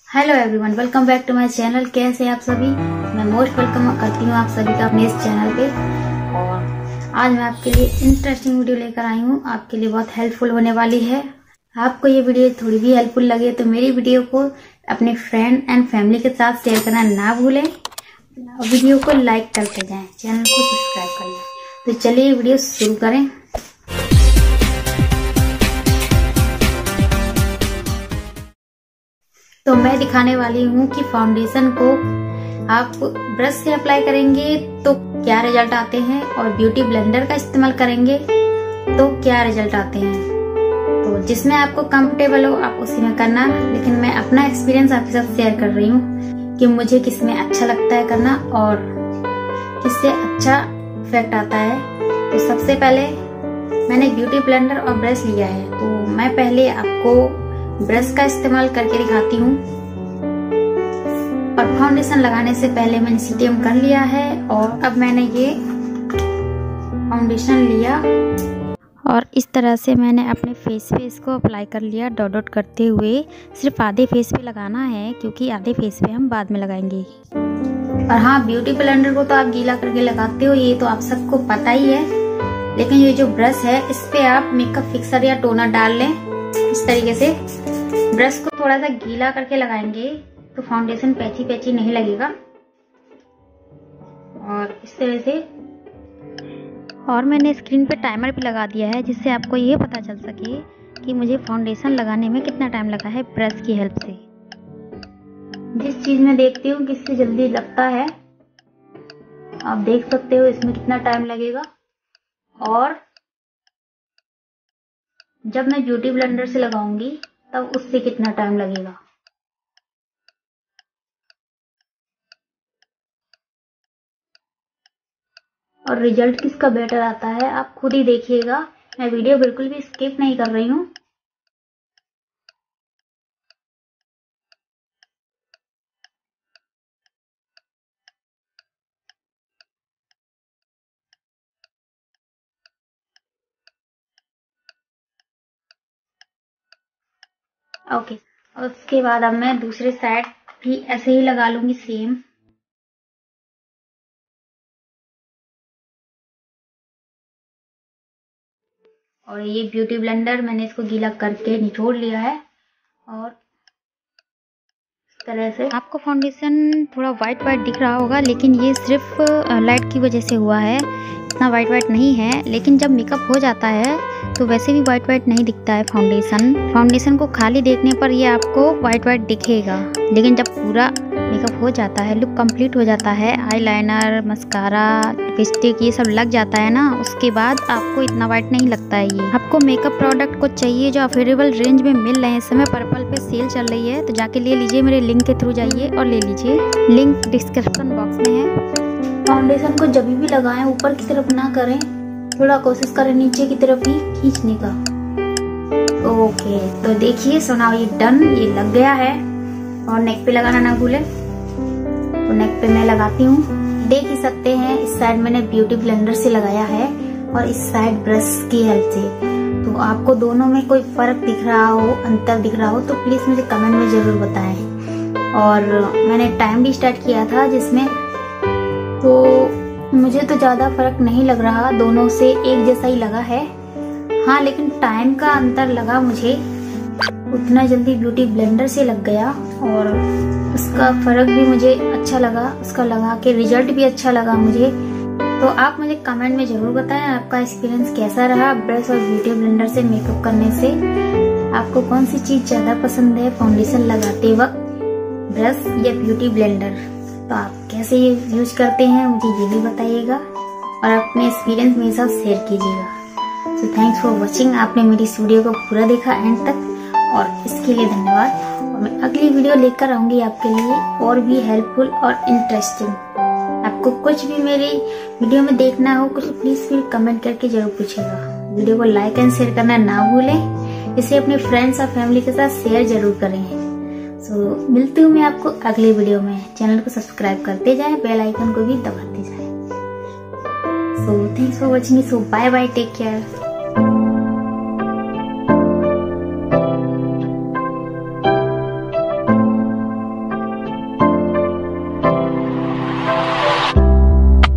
Hello everyone, welcome back to my channel. कैसे हैं आप सभी? मैं मोस्ट वेलकम करती हूँ आप सभी का अपने इस चैनल पे। और आज मैं आपके लिए इंटरेस्टिंग वीडियो लेकर आई हूँ, आपके लिए बहुत हेल्पफुल होने वाली है। आपको ये वीडियो थोड़ी भी हेल्पफुल लगे तो मेरी वीडियो को अपने फ्रेंड एंड फैमिली के साथ शेयर करना ना भूलें। वीडियो को लाइक करते जाएं, चैनल को सब्सक्राइब कर लें। तो चलिए वीडियो शुरू करें। तो मैं दिखाने वाली हूँ कि फाउंडेशन को आप ब्रश से अप्लाई करेंगे तो क्या रिजल्ट आते हैं और ब्यूटी ब्लेंडर का इस्तेमाल करेंगे तो क्या रिजल्ट आते हैं। तो जिसमें आपको कंफर्टेबल हो आप उसी में करना, लेकिन मैं अपना एक्सपीरियंस आपके साथ शेयर कर रही हूँ कि मुझे किसमें अच्छा लगता है करना और किससे अच्छा इफेक्ट आता है। तो सबसे पहले मैंने ब्यूटी ब्लेंडर और ब्रश लिया है, तो मैं पहले आपको ब्रश का इस्तेमाल करके दिखाती हूँ। और फाउंडेशन लगाने से पहले मैंने सीटीएम कर लिया है और अब मैंने ये फाउंडेशन लिया और इस तरह से मैंने अपने फेस पे इसको अप्लाई कर लिया डॉट डॉट करते हुए। सिर्फ आधे फेस पे लगाना है क्योंकि आधे फेस पे हम बाद में लगाएंगे। और हाँ, ब्यूटी ब्लेंडर को तो आप गीला करके लगाते हो, ये तो आप सबको पता ही है, लेकिन ये जो ब्रश है इस पे आप मेकअप फिक्सर या टोनर डाल लें। इस तरीके से ब्रश को थोड़ा सा गीला करके लगाएंगे तो फाउंडेशन पैची पैची नहीं लगेगा। और इस तरह से, और मैंने स्क्रीन पे टाइमर भी लगा दिया है जिससे आपको ये पता चल सके कि मुझे फाउंडेशन लगाने में कितना टाइम लगा है ब्रश की हेल्प से। जिस चीज में देखती हूँ किससे जल्दी लगता है, आप देख सकते हो इसमें कितना टाइम लगेगा। और जब मैं ब्यूटी ब्लेंडर से लगाऊंगी तब उससे कितना टाइम लगेगा। और रिजल्ट किसका बेटर आता है आप खुद ही देखिएगा। मैं वीडियो बिल्कुल भी स्किप नहीं कर रही हूँ। ओके, और उसके बाद अब मैं दूसरे साइड भी ऐसे ही लगा लूंगी सेम। और ये ब्यूटी ब्लेंडर मैंने इसको गीला करके निचोड़ लिया है। और इस तरह से आपको फाउंडेशन थोड़ा वाइट वाइट दिख रहा होगा, लेकिन ये सिर्फ लाइट की वजह से हुआ है, इतना वाइट वाइट नहीं है। लेकिन जब मेकअप हो जाता है तो वैसे भी वाइट वाइट नहीं दिखता है फाउंडेशन को खाली देखने पर ये आपको वाइट वाइट दिखेगा, लेकिन जब पूरा मेकअप हो जाता है, लुक कंप्लीट हो जाता है, आईलाइनर, मस्कारा, लिपस्टिक ये सब लग जाता है ना, उसके बाद आपको इतना वाइट नहीं लगता है। ये आपको मेकअप प्रोडक्ट को चाहिए जो अफोर्डेबल रेंज में मिल रहे हैं। इस समय पर्पल पे सेल चल रही है, तो जाके ले लीजिए, मेरे लिंक के थ्रू जाइए और ले लीजिए, लिंक डिस्क्रिप्शन बॉक्स में है। फाउंडेशन को जब भी लगाएं ऊपर की तरफ ना करें, थोड़ा कोशिश करें नीचे की तरफ ही खींचने का। ओके, तो देखिए सोना, ये डन, ये लग गया है। और नेक पे लगाना ना भूलें। तो नेक पे मैं लगाती हूँ, देख ही सकते हैं इस साइड मैंने ब्यूटी ब्लेंडर से लगाया है और इस साइड ब्रश की हेल्प से। तो आपको दोनों में कोई फर्क दिख रहा हो, अंतर दिख रहा हो तो प्लीज मुझे कमेंट में जरूर बताएं। और मैंने टाइम भी स्टार्ट किया था जिसमें, तो मुझे तो ज्यादा फर्क नहीं लग रहा, दोनों से एक जैसा ही लगा है। हाँ, लेकिन टाइम का अंतर लगा मुझे, उतना जल्दी ब्यूटी ब्लेंडर से लग गया और उसका फर्क भी मुझे अच्छा लगा, उसका लगा के रिजल्ट भी अच्छा लगा मुझे। तो आप मुझे कमेंट में जरूर बताएं आपका एक्सपीरियंस कैसा रहा ब्रश और ब्यूटी ब्लेंडर से मेकअप करने से। आपको कौन सी चीज ज्यादा पसंद है फाउंडेशन लगाते वक्त, ब्रश या ब्यूटी ब्लेंडर? तो आप कैसे ये यूज करते हैं मुझे ये भी बताइएगा और अपने एक्सपीरियंस मेरे साथ शेयर कीजिएगा। So thanks for watching. आपने मेरी इस वीडियो को पूरा देखा एंड तक और इसके लिए धन्यवाद। और मैं अगली वीडियो लेकर आऊंगी आपके लिए और भी हेल्पफुल और इंटरेस्टिंग। आपको कुछ भी मेरी वीडियो में देखना हो कुछ, प्लीज फिर कमेंट करके जरूर पूछिएगा। वीडियो को लाइक एंड शेयर करना ना भूलें, इसे अपने फ्रेंड्स और फैमिली के साथ शेयर जरूर करें। सो मिलती हूँ मैं आपको अगले वीडियो में। चैनल को सब्सक्राइब करते जाएं, बेल आइकन को भी दबाते जाएं। So thanks for watching. So bye bye, take care.